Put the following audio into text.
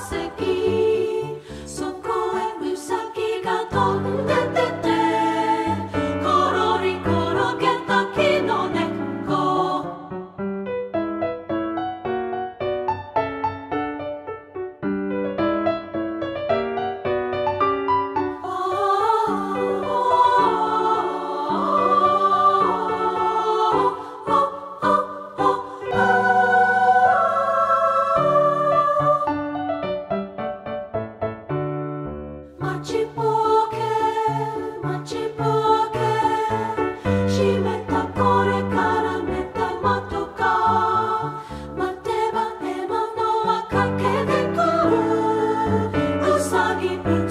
席そこへウサギが飛んで出てコロリ転げた木の根っこ待ちぼけ待ちぼけ閉めたこれから寝た窓が待てば獲物は駆けてくるうさぎ